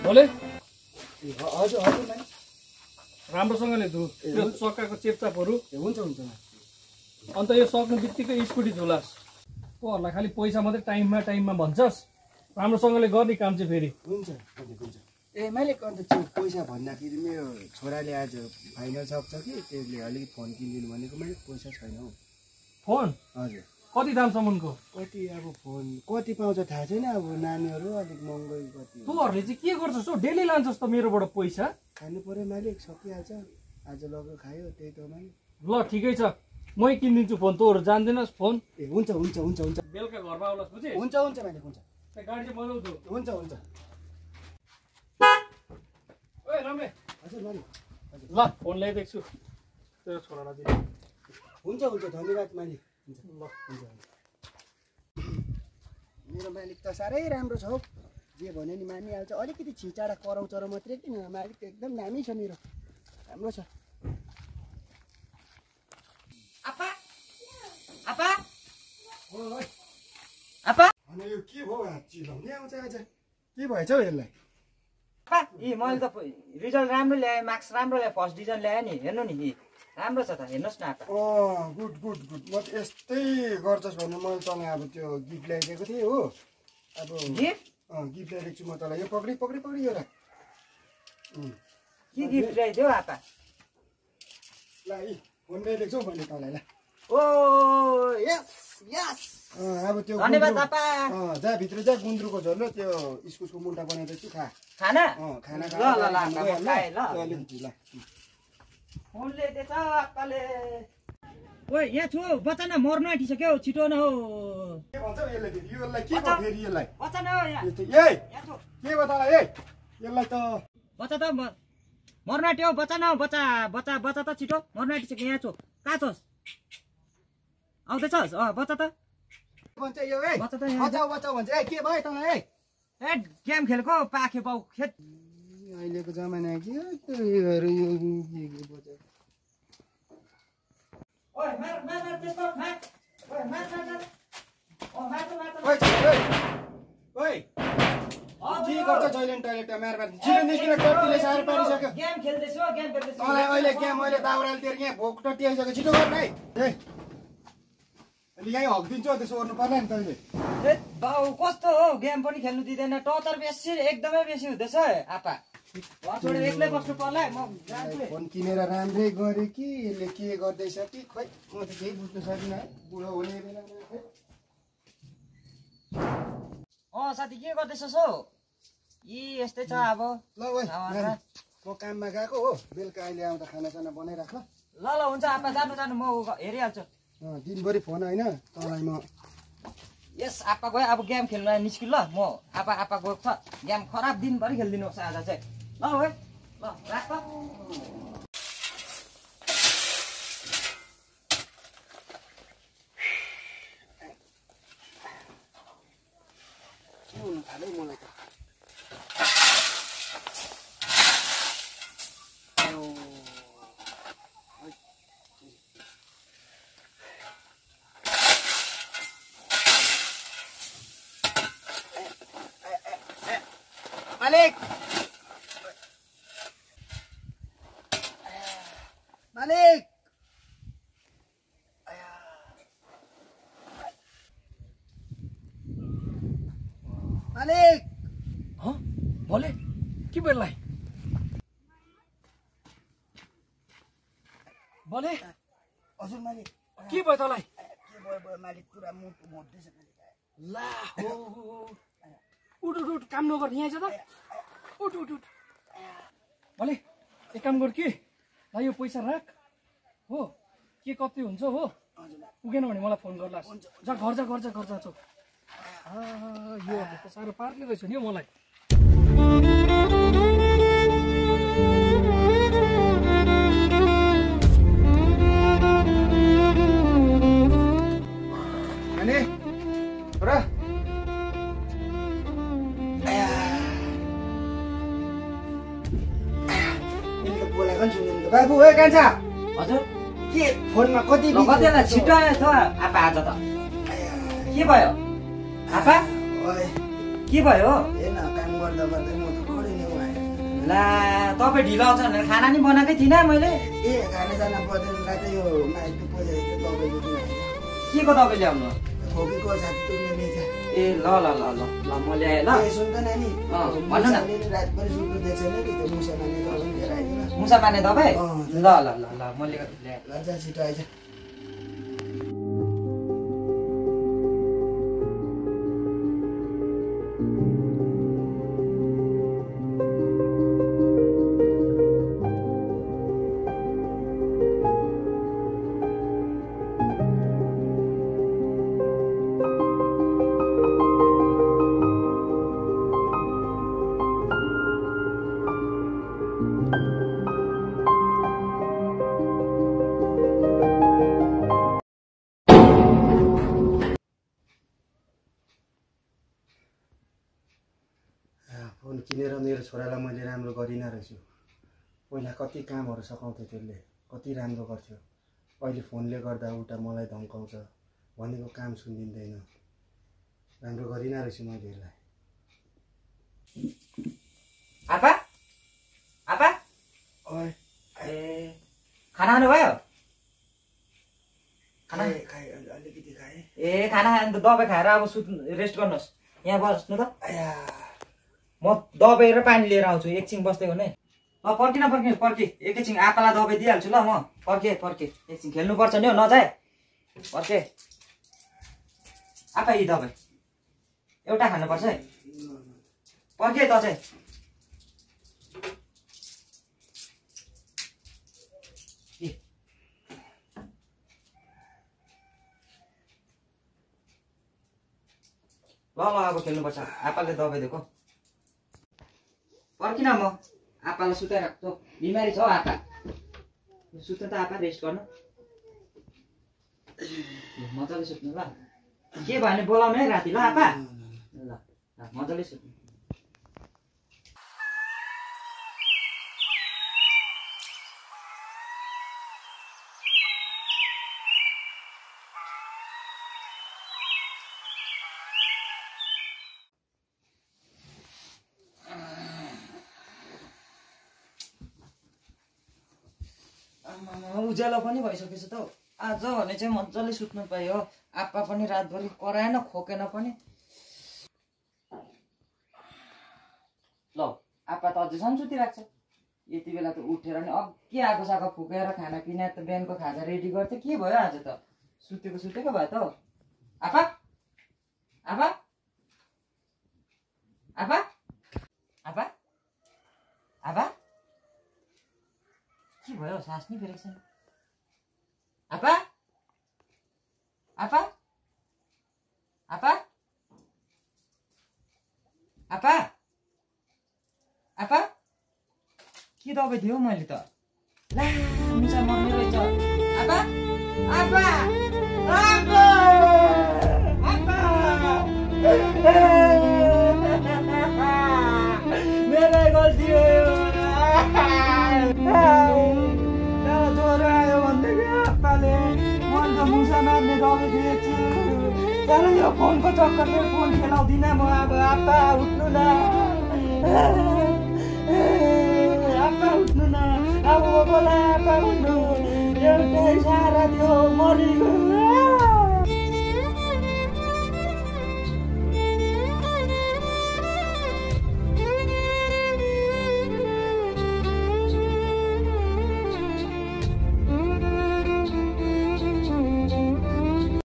बोले हजुर हजुर नानी राम्रोसँगले धु त्यो चक्काको चेपचापहरू हुन्छ हुन्छ अन्त यो सक्नु बित्तिकै स्कुटी धुलास् पोहरूलाई खालि पैसा मात्रै टाइममा भन्छस् राम्रोसँगले गर्ने काम चाहिँ फेरि हुन्छ हुन्छ ए मैले अन्त त्यो पैसा भन्दाखेरि मेरो छोराले आज फाइनल सक्छ कि त्यसले अलिकति फोन किनिदिनु भनेको मैले पैसा छैन हौ फोन हजुर कति दामसम्मको कति अब फोन कति पाउँछ थाहा छैन अब नानीहरू अलिक महँगो कति तँहरूले चाहिँ के गर्छस् हौ डेली लान्छस् त मेरोबाट पैसा खानु पर्यो मालिक सकिहाल्छ आज लगेर खायो त्यही त मालिक ल ठिकै छ मै किनिदिन्छु फोन तँहरू जान्दैनस् फोन ए हुन्छ हुन्छ हुन्छ हुन्छ बेलुका घरमा आउलास् बुझे हुन्छ हुन्छ मालिक हुन्छ गाडी चाहिँ बनाउँछु हुन्छ हुन्छ ओए रमे हजुर मालिक हजुर ल फोन ल्याइदिएको छु तेरो छोरालाई दिनु हुन्छ हुन्छ धन्यवाद मालिक हुन्छ ल हुन्छ मेरो मालिक त साह्रै राम्रो छ हौ जे भन्यो नि मानिहाल्छ अलिकति छिचाडा कराउँछ र मात्रै किन मालिक त एकदम दामी छ मेरो राम्रो छ आपा आपा ओइ आपा अनि यो के भयो चिलाउने आउँछ आज के भएछ हौ यसलाई आपा यी मैले त रिजल्ट राम्रो ल्याएँ मार्क्स राम्रो ल्याएँ फर्स्ट डिभिजन ल्याएँ नि हेर्नु नि यी राम्रो छ त हेर्नुहोस् न आपा गुड गुड गुड म त यस्तै गर्छस् भनेर मैले तँलाई अब त्यो गिफ्ट ल्याइदिएको थिएँ हो अब गिफ्ट गिफ्ट ल्याइदिएको छु म तँलाई यो पक्री पक्री पक्री यो राख के गिफ्ट ल्याइदियो आपा ल यी फोन ल्याइदिएको छु मैले तँलाई ल ओ यस यस अब त्यो धन्यवाद आपा जा भित्र जा गुन्द्रुकको झोल र त्यो इस्कुसको मुन्टा बनाइदिएको छु खा खाना खाना ल ल ल आपा म खाएँ ल अलिकति ल फोन ल्याइदिएछ आपाले ओए यहाँ छु बच्चा न मर्नु आँटिसक्यो छिटो न हो के भन्छ यसलाई फेरि यसलाई के भयो फेरि यसलाई बच्चा न हो यहाँ ए यहाँ छु के भयो तँलाई ए यसलाई त बच्चा त मर्नु आँट्यो बच्चा न बच्चा बच्चा बच्चा त छिटो मर्नु आँटिसक्यो यहाँ छु कहाँ छस् आउँदैछस् बच्चा त भन्छ यो ए बच्चा त यहाँ बचाउ बचाउ भन्छ ए के भयो तँलाई ए गेम खेलेको पाखे बाउ खेत अहिलेको जमाना के हो यो बचाउ ओए मार मार मार त्यसको मार ओए मार मार मार ओ मार त मार त ओइ ओइ के गर्छ जइलेन टोयलेट मार मार छिटो निस्किन टट्टीले साह्रो पारिसक्यो गेम खेल्दैछु गेम खेल्दैछु तँलाई अहिले गेम अहिले दाउराले तेरो यहाँ भोक टट्टी आइसक्यो छिटो गर्न है ए अहिले यहीँ हकिदिन्छु त्यसो गर्नु पर्ला नि तैँले ए बाउ कस्तो हो गेम पनि खेल्नु दिँदैन टचर बेसी एकदमै बेसी हुँदैछ आपा घर छोडेर एक्लै बस्नु पर्ला म जान्छु फोन किनेर राम्रै गरे कि यसले के गर्दैछ कि खोइ म त केही बुझ्नु सकिनँ बुढो हुने बेलामा साथी के गर्दैछस् हौ यी यस्तै छ अब ल ओइ नानी, म काममा गएको हो बेलुका अहिले आउँदा खानासाना बनाइराख ल ल ल हुन्छ आपा जानु जानु म हेरिहाल्छु दिनभरि फोन होइन तँलाई म यस आपा गयो अब गेम खेल्न निस्किनु ल म आपा गएको छ गेम खराब दिनभरि खेलिदिनुहोस् आज चाहिँ ल है ल राख त के हुनु थाल्यो मलाई त मालिक मालिक मालिक भोले के बेललाई भोले हजुर मालिक के भयो तँलाई के भयो मालिक पुरा मुटु मोट्दैछ ला हो उठ उठ उठ काम नगर यहाँ छ त उठ उठ उठ भोले एक काम गर के ला यो पैसा राख हो के कति हुन्छ हो पुगेन भने मलाई फोन गर्ला जा घर जा घर जा घर जा यो त साह्रो पार्ने रहेछ नि हौ मलाई अनि र बोलाएको नि सुन्नु बाबु ए कान्छा हजुर के फोनमा कति कतिलाई छिटो आयो त आपा आज त के भयो आपा ओए के भयो हेर्न काम गर्दा गर्दै म त खडे नै ला तपाईँ ढिलो आउँछ भनेर खाना नि बनाएकै थिइनँ मैले। ए खानासाना बजारलाई त यो माइकको पैसा दबाईको किन के को दबाई ल्याउनु? खोकीको छाती टुक्ने लेखा। ए ल ल ल ल ल म ल्याएँ ल। ए सुन्दैन नि भन्नु न। रातभरि सुत्नु देख्छ नि त्यो मुसा मार्ने दबाई लिएर आइदिनु। मुसा मार्ने दबाई? ल ल ल ल म ल्याएँ। ल जा छिटो आइज। फोन किनेर मेरो छोरालाई मैले राम्रो गरिनँ रहेछु। पहिला कति कामहरू सघाउँथ्यो त्यसले, कति राम्रो गर्थ्यो। अहिले फोनले गर्दा उल्टा मलाई धम्काउँछ, भनेको काम सुनिदिँदैन। राम्रो गरिनँ रहेछु मैले यसलाई। आपा आपा ओए ए खाना खानुभयो? खाना खाएँ अलिकति खाएँ। ए खाना खायो भने त दबाई खाएर अब रेस्ट गर्नुहोस्। यहाँ बस्नु त। म दबाई र पानी लिएर आउँछु, एकछिन बस्दै हुने। पर्खी एकैछिन आपालाई दबाई दिइहाल्छु ल म। पर्खे एकछिन खेल्नुपर्छ नि हौ, नजाए। पर्खे आपा यी दबाई एउटा खानुपर्छ है। पर्खे त चाहिँ ल अब खेल्नुपर्छ। आपाले दबाई दिएको। पर्खिन म आपालाई सुताइराख्छु। बिमारी छ हौ आपा। सुत्नु त आपा, रेस्ट गर्नु। मजाले सुत्नु ल। के भयो भने बोलाउनु है राति ल आपा। ल मजाले सुत्नु। उज्यालो पनि भइसकेछ त हौ। आज भने चाहिँ मजाले सुत्नु पायो। आपा पनि रातभरि कराएन, खोकेन पनि। ल आपा त अझैसम्म सुतिरहेको छ। यति बेला त उठेर नि अघि आगो सागो फुकेर खानापिना त बिहानको खाजा रेडी गर्थ्यो। के भयो आज त? सुतेको भयो त हौ। आपा आपा आपा आपा आपा के भयो? सास नि फेरेको छैन। आपा आपा आपा आपा आपा के दबाई दियो मैले त? ला मुसा मर्ने रहेछ। आपा आपा आपा मेरै गल्ती हो यो। ज्वरो आयो भनेदेखि आप्पाले मैले त मुसा मार्ने दबाई दिएछु। तर यो फोनको चक्करले फोन खेलाउँदिनँ म। अब आप्पा उठ्नु न, आप्पा उठ्नु न। अब बोला आप्पा उठ्नु। एउटै सहारा थियो, मरिगयो।